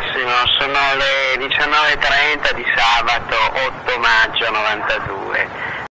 Massimo, sono le 19:30 di sabato 8 maggio 92.